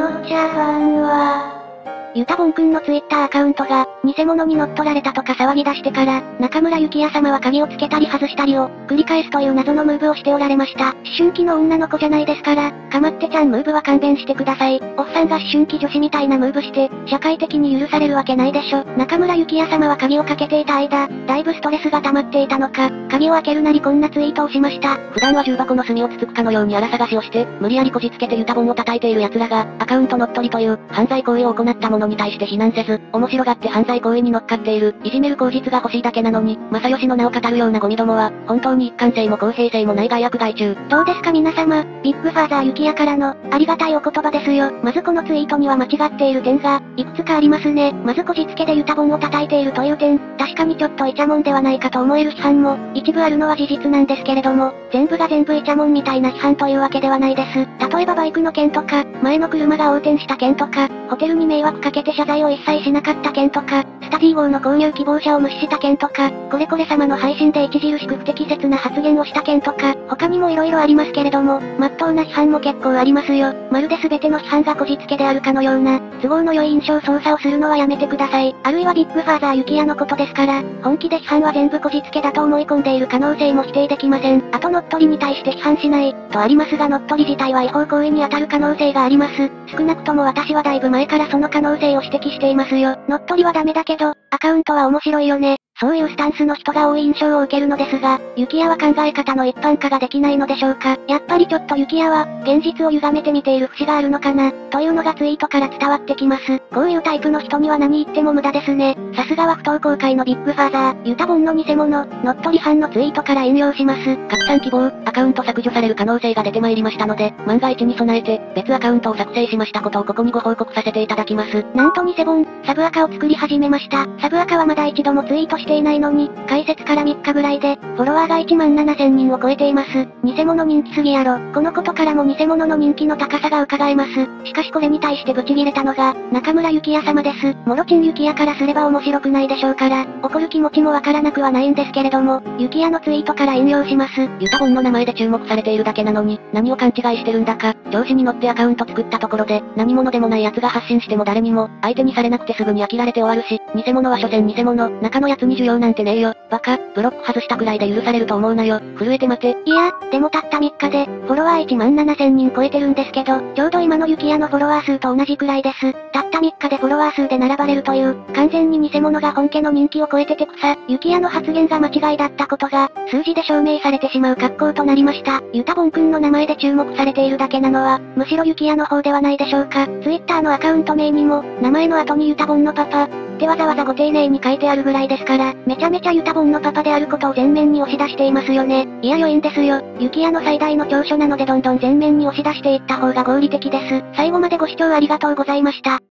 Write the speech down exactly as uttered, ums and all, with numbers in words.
の茶番は、ゆたぼんくんのツイッターアカウントが、偽物に乗っ取られたとか騒ぎ出してから、中村幸也様は鍵をつけたり外したりを、繰り返すという謎のムーブをしておられました。思春期の女の子じゃないですから、かまってちゃんムーブは勘弁してください。おっさんが思春期女子みたいなムーブして、社会的に許されるわけないでしょ。中村幸也様は鍵をかけていた間、だいぶストレスが溜まっていたのか、鍵を開けるなりこんなツイートをしました。 普段は重箱の隅をつつくかのように荒探しをして、無理やりこじつけてゆたぼんを叩いている奴らが、アカウント乗っ取りという、犯罪行為を行った者に対して非難せず、面白がって犯罪行為に乗っかっている、いじめる口実が欲しいだけなのに、正義の名を語るようなゴミどもは、本当に一貫性も公平性もない害悪害虫。 どうですか皆様、ビッグファーザー幸也からの、ありがたいお言葉ですよ。まずこのツイートには間違っている点が、いくつかありますね。まずこじつけでゆたぼんを叩いているという点、確かにちょっとイチャモンではないかと思える批判も、一部あるのは事実なんですけれども、全部が全部イチャモンみたいな批判というわけではないです。例えばバイクの件とか、前の車が横転した件とか、ホテルに迷惑かけて謝罪を一切しなかった件とか、スタディ号の購入希望者を無視した件とか、これこれ様の配信で著しく不適切な発言をした件とか、他にも色々ありますけれども、真っ当な批判も結構ありますよ。まるで全ての批判がこじつけであるかのような、都合の良い印象操作をするのはやめてください。あるいはビッグファーザー幸也のことですから、本気で批判は全部こじつけだと思い込んでいる可能性も否定できません。あと乗っ取りに対して批判しない、とありますが乗っ取り自体は違法行為に当たる可能性があります。少なくとも私はだいぶ前からその可能性を指摘していますよ。乗っ取りはダメだけど、アカウントは面白いよね。そういうスタンスの人が多い印象を受けるのですが、幸也は考え方の一般化ができないのでしょうか。やっぱりちょっと幸也は、現実を歪めて見ている節があるのかな、というのがツイートから伝わってきます。こういうタイプの人には何言っても無駄ですね。さすがは不登校界のビッグファーザー、ユタボンの偽物、乗っ取り犯のツイートから引用します。 拡散希望、アカウント削除される可能性が出てまいりましたので、万が一に備えて、別アカウントを作成しましたことをここにご報告させていただきます。 なんと偽本、サブアカを作り始めました。サブアカはまだ一度もツイートしていないのに、開設からみっかぐらいで、フォロワーがいちまんななせんにんを超えています。偽物人気すぎやろ。このことからも偽物の人気の高さが伺えます。しかしこれに対してブチギレたのが、中村幸也様です。モロチン幸也からすれば面白くないでしょうから、怒る気持ちもわからなくはないんですけれども、幸也のツイートから引用します。 ユタボンの名前で注目されているだけなのに、何を勘違いしてるんだか、調子に乗ってアカウント作ったところで、何者でもない奴が発信しても誰にも、相手にされなくてすぐに飽きられて終わるし、偽物は所詮偽物、中の奴に需要なんてねえよ。バカ、ブロック外したくらいで許されると思うなよ。震えて待て。 いや、でもたったみっかで、フォロワーいちまんななせんにん超えてるんですけど、ちょうど今の幸也のフォロワー数と同じくらいです。たったみっかでフォロワー数で並ばれるという、完全に偽物が本家の人気を超えてて草、幸也の発言が間違いだったことが、数字で証明されてしまう格好となりました。ユタボンくんの名前で注目されているだけなのは、むしろ幸也の方ではないでしょうか。ツイッターのアカウント名にも、名前の後にユタボンのパパ、ってわざわざご丁寧に書いてあるぐらいですから、めちゃめちゃユタボンのパパであることを前面に押し出していますよね。いや良いんですよ。幸也の最大の長所なのでどんどん前面に押し出していった方が合理的です。最後までご視聴ありがとうございました。